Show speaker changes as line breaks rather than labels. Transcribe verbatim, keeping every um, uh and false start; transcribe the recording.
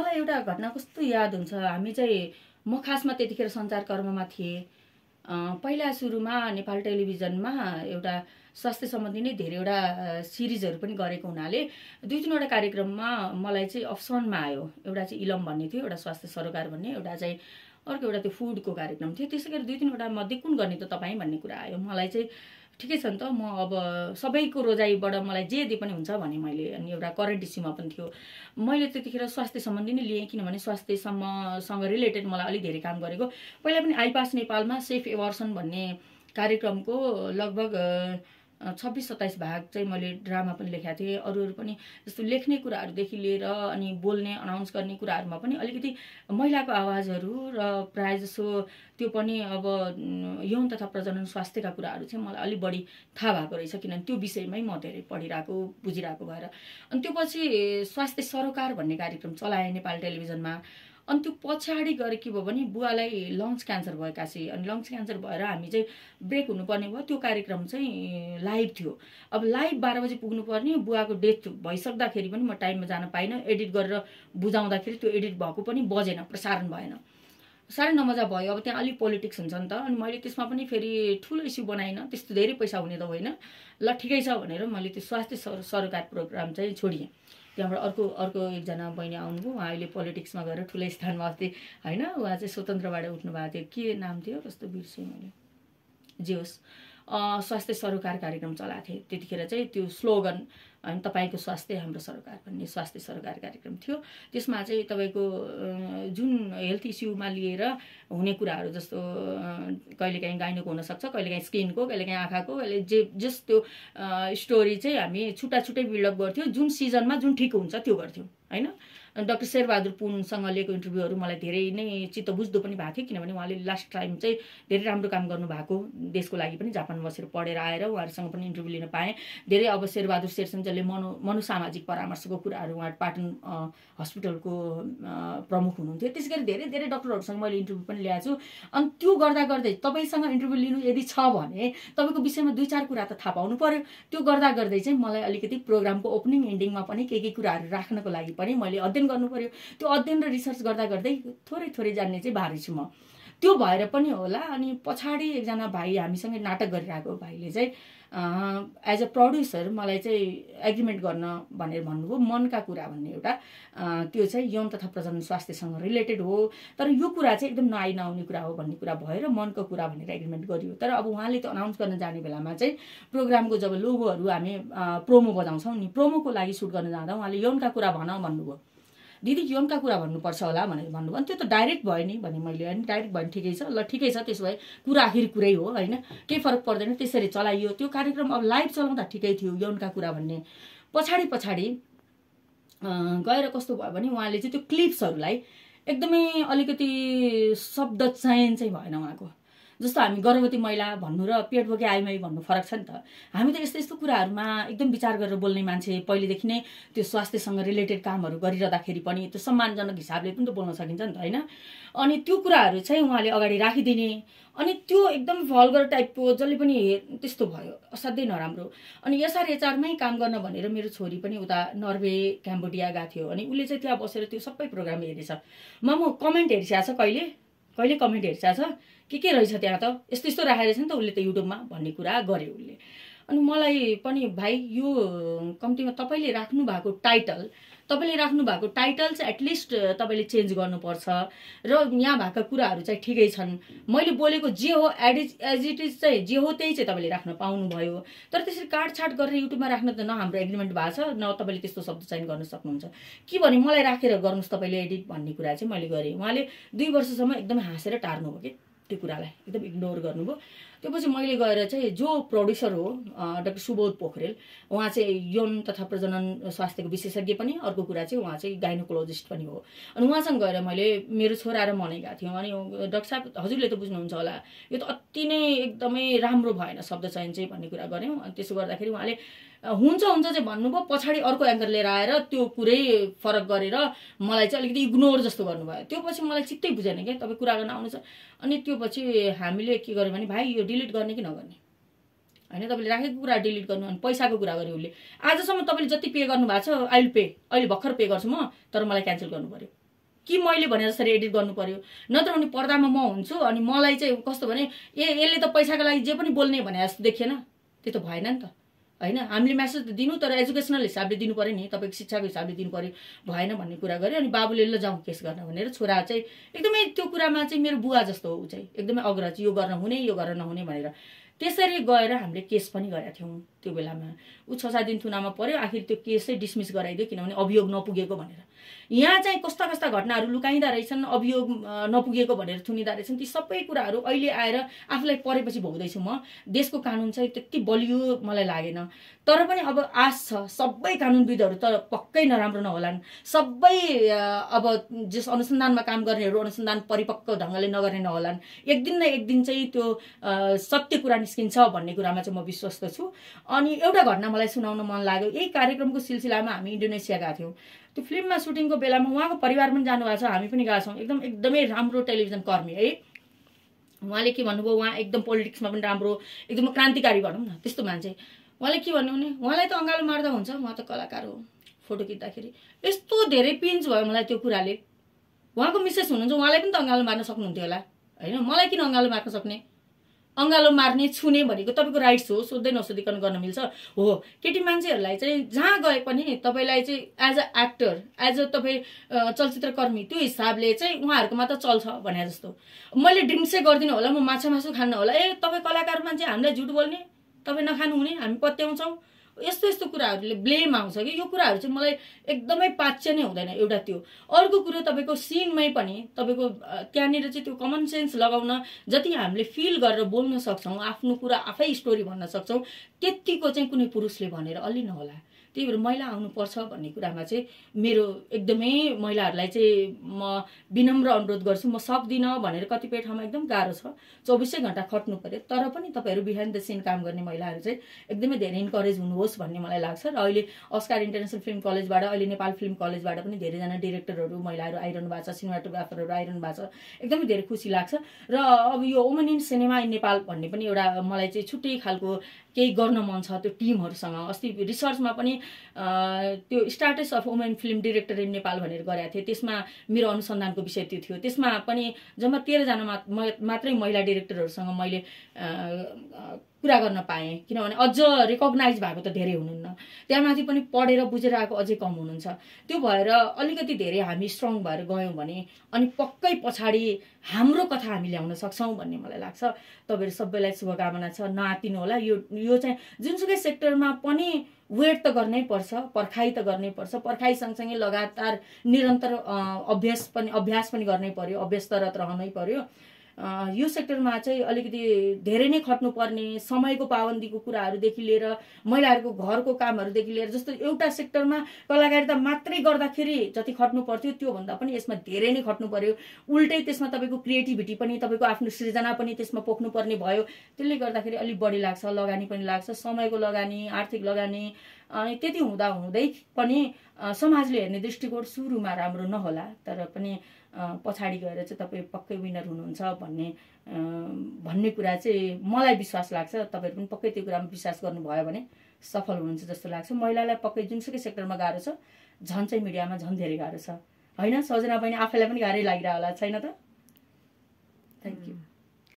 मलाई एउटा घटना कस्तो याद हुन्छ। हामी चाहिँ म खासमा त्यतिखेर सञ्चारकर्ममा थिएँ। पहिला सुरुमा नेपाल टेलिभिजनमा एउटा स्वास्थ्य सम्बन्धी नै धेरैवटा सिरिजहरू पनि गरेको हुनाले दुई तिनवटा कार्यक्रममा मलाई चाहिँ अप्सनमा आयो। एउटा चाहिँ इलम भन्ने थियो, एउटा स्वास्थ्य सरोकार भन्ने, एउटा चाहिँ अर्को एउटा त्यो फुडको कार्यक्रम थियो। त्यसै गरी दुई तिनवटा मध्ये कुन गर्ने त तपाईँ भन्ने कुरा आयो। मलाई चाहिँ ठिकै छ नि त, म अब सबैको रोजाइबाट मलाई जे दे पनि हुन्छ भने मैले, अनि एउटा करेन्ट इस्युमा पनि थियो। मैले त्यतिखेर स्वास्थ्य सम्बन्धी नै लिएँ, किनभने स्वास्थ्यसम्मसँग रिलेटेड मलाई अलिक धेरै काम गरेको। पहिला पनि आइपास नेपालमा सेफ एबर्सन भन्ने कार्यक्रमको लगभग छब्बिस सत्ताइस भाग चाहिँ मैले ड्रामा पनि लेखेको थिएँ। अरू अरू पनि जस्तो लेख्ने कुराहरूदेखि लिएर अनि बोल्ने अनाउन्स गर्ने कुराहरूमा पनि अलिकति महिलाको आवाजहरू र प्रायः जसो त्यो पनि अब यौन तथा प्रजनन स्वास्थ्यका कुराहरू चाहिँ मलाई अलिक बढी थाहा भएको रहेछ, किनभने त्यो विषयमै म धेरै पढिरहेको बुझिरहेको भएर। अनि त्यो पछि स्वास्थ्य सरोकार भन्ने कार्यक्रम चलाएँ नेपाल टेलिभिजनमा। अनि त्यो पछाडि गएर के भयो भने बुवालाई लङ्स क्यान्सर भएका थिए। अनि लङ्स क्यान्सर भएर हामी चाहिँ ब्रेक हुनुपर्ने भयो। त्यो कार्यक्रम चाहिँ लाइभ थियो। अब लाइभ बाह्र बजी पुग्नुपर्ने, बुवाको डेथ भइसक्दाखेरि पनि म टाइममा जान पाइनँ। एडिट गरेर बुझाउँदाखेरि त्यो एडिट भएको पनि बजेन, प्रसारण भएन। साह्रै नमजा भयो। अब त्यहाँ अलिक पोलिटिक्स हुन्छ नि त। अनि मैले त्यसमा पनि फेरि ठुलो इस्यु बनाइनँ, त्यस्तो धेरै पैसा हुने त होइन। ल ठिकै छ भनेर मैले त्यो स्वास्थ्य सरोकार प्रोग्राम चाहिँ छोडिएँ। त्यहाँबाट अर्को अर्को एकजना बहिनी आउनुभयो, उहाँ अहिले पोलिटिक्समा गएर ठुलो स्थानमा अस्ति होइन, उहाँ चाहिँ स्वतन्त्रबाट उठ्नु भएको थियो। के नाम थियो कस्तो बिर्सेँ मैले, जे होस्। स्वास्थ्य सरोकार कार्यक्रम चलाएको थिएँ त्यतिखेर चाहिँ। त्यो स्लोगन होइन, तपाईँको स्वास्थ्य हाम्रो सरकार भन्ने स्वास्थ्य सरोकार कार्यक्रम थियो। त्यसमा चाहिँ तपाईँको जुन हेल्थ इस्युमा लिएर हुने कुराहरू, जस्तो कहिलेकाहीँ गाइनोको हुनसक्छ, कहिलेकाहीँ स्किनको, कहिलेकाहीँ आँखाको, कहिले जे जस त्यो स्टोरी चाहिँ हामी छुट्टा छुट्टै बिल्डअप गर्थ्यौँ। जुन सिजनमा जुन ठिक हुन्छ त्यो गर्थ्यौँ होइन। डाक्टर शेरबहादुर पुनसँग लिएको इन्टरभ्यूहरू मलाई धेरै नै चित्त बुझ्दो पनि भएको थियो, किनभने उहाँले लास्ट टाइम चाहिँ धेरै राम्रो काम गर्नुभएको, देशको लागि पनि जापान बसेर पढेर आएर उहाँहरूसँग पनि इन्टरभ्यू लिन पाएँ। धेरै अब शेरबहादुर शेरचन्द्रले मनो मनोसामाजिक परामर्शको कुराहरू, उहाँ पाटन हस्पिटलको प्रमुख हुनुहुन्थ्यो। त्यसै गरी धेरै धेरै डक्टरहरूसँग मैले इन्टरभ्यू पनि ल्याएको छु। अनि त्यो गर्दा गर्दै तपाईँसँग इन्टरभ्यू लिनु यदि छ भने तपाईँको विषयमा दुई चार कुरा त थाहा पाउनु पर्यो। त्यो गर्दा गर्दै चाहिँ मलाई अलिकति प्रोग्रामको ओपनिङ एन्डिङमा पनि के के कुराहरू राख्नको लागि पनि मैले अध्ययन गर्नु पर्यो। त्यो अध्ययन र रिसर्च गर्दा गर्दै थोरै थोरै जान्ने चाहिँ भारी छु म। त्यो भएर पनि होला। अनि पछाडि एकजना भाइ हामीसँगै नाटक गरिरहेको भाइले चाहिँ एज अ प्रड्युसर मलाई चाहिँ एग्रिमेन्ट गर्न भनेर भन्नुभयो। मनका कुरा भन्ने एउटा त्यो चाहिँ यौन तथा प्रजनन स्वास्थ्यसँग रिलेटेड हो, तर यो कुरा चाहिँ एकदम नआइ नआउने कुरा हो भन्ने कुरा भएर मनको कुरा भनेर एग्रिमेन्ट गरियो। तर अब उहाँले त अनाउन्स गर्न जाने बेलामा चाहिँ प्रोग्रामको जब लोगोहरू हामी प्रोमो बजाउँछौँ नि, प्रोमोको लागि सुट गर्न जाँदा उहाँले यौनका कुरा भन भन्नुभयो। दिदी यौनका कुरा भन्नुपर्छ होला भनेर भन्नुभयो। अनि त्यो त डाइरेक्ट भयो नि भने मैले, अनि डाइरेक्ट भयो नि ठिकै छ, ल ठिकै छ, त्यसो भए कुरा आखिर कुरै हो होइन, केही फरक पर्दैन। त्यसरी चलाइयो त्यो कार्यक्रम। अब लाइभ चलाउँदा ठिकै थियो यौनका कुरा भन्ने। पछाडि पछाडि गएर कस्तो भयो भने उहाँले चाहिँ त्यो क्लिप्सहरूलाई एकदमै अलिकति शब्द चयन चाहिँ भएन उहाँको। जस्तो हामी गर्भवती महिला भन्नु र पेट बोके आइमाई भन्नु फरक छ नि त। हामी त यस्तो यस्तो कुराहरूमा एकदम विचार गरेर बोल्ने मान्छे, पहिलेदेखि नै त्यो स्वास्थ्यसँग रिलेटेड कामहरू गरिरहँदाखेरि पनि त्यो सम्मानजनक हिसाबले पनि त बोल्न सकिन्छ नि त होइन। अनि त्यो कुराहरू चाहिँ उहाँले अगाडि राखिदिने, अनि त्यो एकदम भल्गर टाइपको जसले पनि त्यस्तो भयो, असाध्यै नराम्रो। अनि एसआरएचआरमै काम गर्न भनेर मेरो छोरी पनि उता नर्वे क्याम्बोडिया गएको थियो। अनि उसले चाहिँ त्यहाँ बसेर त्यो सबै प्रोग्राम हेरेछ। म म कमेन्ट हेरिसकेको छ, कहिले कहिले कमेन्ट हेरिसकेको छ, के के रहेछ त्यहाँ त, यस्तो यस्तो राखेर छ नि त उसले त युट्युबमा भन्ने कुरा गर्यो उसले। अनि मलाई पनि भाइ यो कम्तीमा तपाईँले राख्नु भएको टाइटल तपाईँले राख्नु भएको टाइटल चाहिँ एटलिस्ट तपाईँले चेन्ज गर्नुपर्छ र यहाँ भएका कुराहरू चाहिँ ठिकै छन्। मैले बोलेको जे हो एडिज एज इट इज चाहिँ जे हो त्यही चाहिँ तपाईँले राख्न पाउनुभयो। तर त्यसरी काटछाट गरेर युट्युबमा राख्न त न हाम्रो एग्रिमेन्ट भएको छ, न तपाईँले त्यस्तो शब्द चयन गर्न सक्नुहुन्छ। के भने मलाई राखेर गर्नुहोस् तपाईँले एडिट भन्ने कुरा चाहिँ मैले गरेँ। उहाँले दुई वर्षसम्म एकदमै हाँसेर टार्नुभयो कि त्यो कुरालाई एकदम इग्नोर गर्नुभयो। त्यो पछि मैले गएर चाहिँ जो प्रड्युसर हो डाक्टर सुबोध पोखरेल, उहाँ चाहिँ यौन तथा प्रजनन स्वास्थ्यको विशेषज्ञ पनि, अर्को कुरा चाहिँ उहाँ चाहिँ गाइनोकोलोजिस्ट पनि हो। अनि उहाँसँग गएर मैले मेरो छोरा र मनै गएको थियौँ। अनि डाक्टर साहब हजुरले त बुझ्नुहुन्छ होला यो त अति नै एकदमै राम्रो भएन शब्द चयन चाहिँ भन्ने कुरा गऱ्यौँ। अनि त्यसो गर्दाखेरि उहाँले हुन्छ हुन्छ चाहिँ भन्नुभयो। पछाडि अर्को एङ्कर लिएर आएर त्यो कुरै फरक गरेर मलाई चाहिँ अलिकति इग्नोर जस्तो गर्नुभयो। त्यो पछि मलाई चित्तै बुझेन क्या, तपाईँ कुरा गर्न आउनु छ। अनि त्यो पछि हामीले के गर्यो भने भाइ यो डिलिट गर्ने कि नगर्ने होइन, तपाईँले राखेको कुरा डिलिट गर्नु। अनि पैसाको कुरा गर्यो उसले। आजसम्म तपाईँले जति पे गर्नुभएको छ आई विल पे, अहिले भर्खर पे गर्छु म, तर मलाई क्यान्सल गर्नु पर्यो। कि मैले भने जसरी एडिट गर्नु पर्यो, नत्र भने पर्दामा म हुन्छु अनि मलाई चाहिँ कस्तो भने ए यसले त पैसाको लागि जे पनि बोल्ने भने जस्तो देखिएन, त्यो त भएन नि त हैन। हामीले मेसेज त दिनु, तर एजुकेसनल हिसाबले दिनु पर्यो नि, तपाईँको शिक्षाको हिसाबले दिनु पर्यो, भएन भन्ने कुरा गर्यो। अनि बाबुले ल जाउँ केस गर्न भनेर छोरा चाहिँ एकदमै त्यो कुरामा चाहिँ मेरो बुवा जस्तो हो ऊ चाहिँ, एकदमै अग्रज, यो गर्न हुने यो गर्न नहुने भनेर त्यसरी गएर हामीले केस पनि गरेका थियौँ त्यो बेलामा। ऊ छ सात दिन थुनामा पर्यो, आखिर त्यो केस चाहिँ डिसमिस गराइदियो किनभने अभियोग नपुगेको भनेर। यहाँ चाहिँ कस्ता कस्ता घटनाहरू लुकाइँदा रहेछन्, अभियोग नपुगेको भनेर थुनिँदा रहेछन्, ती सबै कुराहरू अहिले आएर आफूलाई परेपछि भोग्दैछु म। देशको कानुन चाहिँ त्यति बलियो मलाई लागेन, तर पनि अब आश छ सबै कानुनविदहरू त पक्कै नराम्रो नहोलान्, सबै अब जस अनुसन्धानमा काम गर्नेहरू अनुसन्धान परिपक्व ढङ्गले नगर्ने नहोलान्, एक दिन न एक दिन चाहिँ त्यो सत्य कुरा निस्किन्छ भन्ने कुरामा चाहिँ म विश्वस्त छु। अनि एउटा घटना मलाई सुनाउन मन लाग्यो। यही कार्यक्रमको सिलसिलामा हामी इन्डोनेसिया गएको थियौँ। त्यो फिल्ममा सुटिङको बेलामा उहाँको परिवार पनि जानुभएको छ, हामी पनि गएको छौँ। एकदम एकदमै राम्रो टेलिभिजन कर्मी है। उहाँले के भन्नुभयो, उहाँ एकदम पोलिटिक्समा पनि राम्रो, एकदम क्रान्तिकारी भनौँ न त्यस्तो मान्छे। उहाँले के भन्नु भने उहाँलाई त अँगालो मार्दा हुन्छ, उहाँ त कलाकार हो, फोटो खिच्दाखेरि यस्तो धेरै पिन्च भयो मलाई त्यो कुराले। उहाँको मिसेस हुनुहुन्छ, उहाँलाई पनि त अँगालो मार्न सक्नुहुन्थ्यो होला होइन, मलाई किन अँगालो मार्न सक्ने? अँगालो मार्ने छुने भनेको तपाईँको राइट्स हो, सोध्दै नसोधिकन गर्न मिल्छ हो। केटी मान्छेहरूलाई चाहिँ जहाँ गए पनि तपाईँलाई चाहिँ as a actor, as a तपाईँ चलचित्रकर्मी त्यो हिसाबले चाहिँ उहाँहरूकोमा त चल्छ भने जस्तो। मैले ड्रिङ्क्सै गर्दिनँ होला, म माछा मासु खान्न होला, ए तपाईँ कलाकार मान्छे हामीलाई झुट बोल्ने, तपाईँ नखानु हुने, हामी पत्याउँछौँ, यस्तो यस्तो कुराहरूले ब्लेम आउँछ कि यो कुराहरू चाहिँ मलाई एकदमै पाच्य नै हुँदैन। एउटा त्यो, अर्को कुरो तपाईँको सिनमै पनि तपाईँको त्यहाँनिर चाहिँ त्यो कमन सेन्स लगाउन जति हामीले फिल गरेर बोल्न सक्छौँ, आफ्नो कुरा आफै स्टोरी भन्न सक्छौँ, त्यतिको चाहिँ कुनै पुरुषले भनेर अलि नहोला। त्यही भएर महिला आउनुपर्छ भन्ने कुरामा चाहिँ मेरो एकदमै महिलाहरूलाई चाहिँ म विनम्र अनुरोध गर्छु। म सक्दिनँ भनेर कतिपय ठाउँमा एकदम गाह्रो छ, चौबिसै घन्टा खट्नु पर्यो, तर पनि तपाईँहरू बिहाइन्ड द सिन काम गर्ने महिलाहरू चाहिँ एकदमै धेरै इन्करेज हुनुहोस् भन्ने मलाई लाग्छ। र अहिले अस्कार इन्टरनेसनल फिल्म कलेजबाट, अहिले नेपाल फिल्म कलेजबाट पनि धेरैजना डिरेक्टरहरू महिलाहरू आइरहनु भएको छ, सिनेमाटोग्राफरहरू आइरहनु भएको छ, एकदमै धेरै खुसी लाग्छ। र अब यो woman in cinema in Nepal भन्ने पनि एउटा मलाई चाहिँ छुट्टै खालको केही गर्न मन छ त्यो टिमहरूसँग। अस्ति रिसर्चमा पनि त्यो status of women film director in Nepal भनेर गरेको थिएँ, त्यसमा मेरो अनुसन्धानको विषय त्यो थियो। त्यसमा पनि जम्मा तेह्रजना मात्रै महिला डिरेक्टरहरूसँग मैले कुरा गर्न पाएँ, किनभने अझ रिकग्नाइज भएको त धेरै हुनुहुन्न, त्यहाँमाथि पनि पढेर बुझेर आएको अझै कम हुनुहुन्छ। त्यो भएर अलिकति धेरै हामी स्ट्रङ भएर गयौँ भने अनि पक्कै पछाडि हाम्रो कथा हामी ल्याउन सक्छौँ भन्ने मलाई लाग्छ। तपाईँहरू सबैलाई शुभकामना छ, नआतिनु होला। यो यो चाहिँ जुनसुकै सेक्टरमा पनि वेट त गर्नै पर्छ, पर्खाइ त गर्नै पर्छ, पर्खाइ सँगसँगै लगातार निरन्तर अभ्यास पनि अभ्यास पनि गर्नै पर्यो, अभ्यस्तरत रहनै पर्यो। यो सेक्टरमा चाहिँ अलिकति धेरै नै खट्नुपर्ने, समयको पाबन्दीको कुराहरूदेखि लिएर महिलाहरूको घरको कामहरूदेखि लिएर, जस्तो एउटा सेक्टरमा कलाकारिता मात्रै गर्दाखेरि जति खट्नु पर्थ्यो त्योभन्दा पनि यसमा धेरै नै खट्नु पर्यो। उल्टै त्यसमा तपाईँको क्रिएटिभिटी पनि, तपाईँको आफ्नो सृजना पनि त्यसमा पोख्नुपर्ने भयो। त्यसले गर्दाखेरि अलिक बढी लाग्छ, लगानी पनि लाग्छ, समयको लगानी, आर्थिक लगानी। अनि त्यति हुँदा हुँदै पनि समाजले हेर्ने दृष्टिकोण सुरुमा राम्रो नहोला, तर पनि पछाडि गएर चाहिँ तपाईँ पक्कै विनर हुनुहुन्छ भन्ने भन्ने कुरा चाहिँ मलाई विश्वास लाग्छ। तपाईँहरू पनि पक्कै त्यो कुरामा विश्वास गर्नुभयो भने सफल हुनुहुन्छ जस्तो लाग्छ। महिलालाई पक्कै जुनसुकै सेक्टरमा गाह्रो छ, झन् चाहिँ मिडियामा झन् धेरै गाह्रो छ होइन? सजना बहिनी आफैलाई पनि गाह्रै लागिरह होला, छैन त?